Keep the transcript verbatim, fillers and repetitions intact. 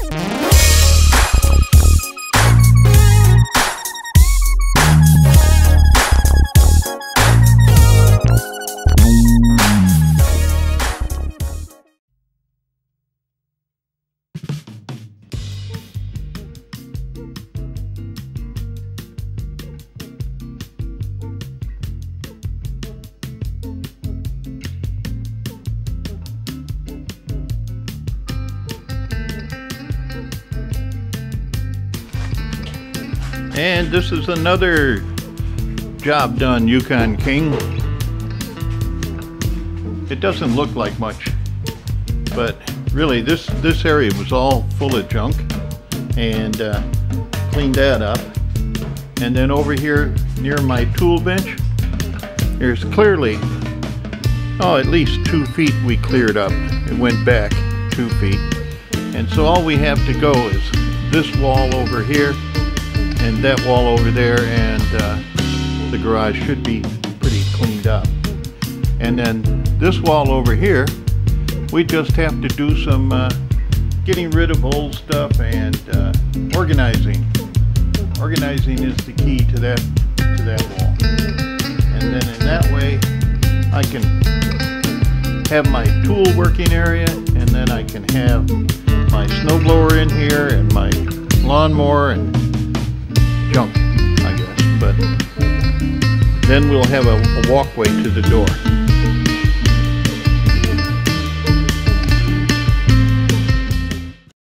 And this is another job done Yukon King. It doesn't look like much, but really this this area was all full of junk, and uh, cleaned that up. And then over here near my tool bench, there's clearly, oh, at least two feet we cleared up. It went back two feet. And so all we have to go is this wall over here and that wall over there, and uh, the garage should be pretty cleaned up. And then this wall over here, we just have to do some uh, getting rid of old stuff and uh, organizing. Organizing is the key to that to that wall. And then in that way, I can have my tool working area, and then I can have my snowblower in here and my lawnmower and junk, I guess. But then we'll have a, a walkway to the door.